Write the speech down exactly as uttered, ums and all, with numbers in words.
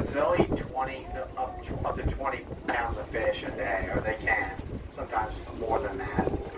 because they'll eat twenty up up to twenty pounds of fish a day, or they can. Sometimes more than that.